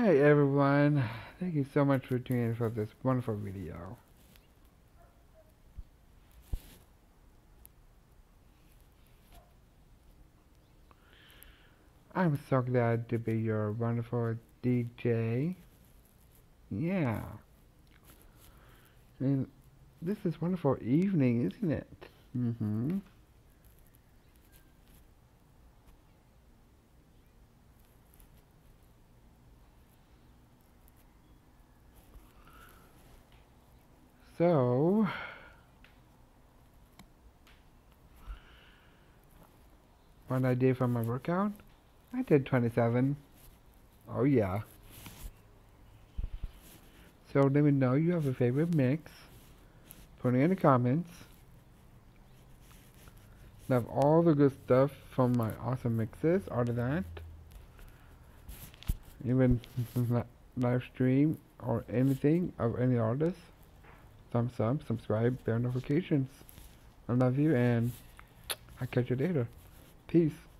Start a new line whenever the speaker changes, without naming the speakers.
Hi everyone, thank you so much for tuning in for this wonderful video. I'm so glad to be your wonderful DJ. Yeah, and this is wonderful evening, isn't it? So, what I did for my workout? I did 27. Oh yeah. So let me know you have a favorite mix. Put it in the comments. Love all the good stuff from my awesome mixes. All of that. Even live stream or anything of any artist. Thumbs up, subscribe, bell notifications. I love you and I'll catch you later. Peace.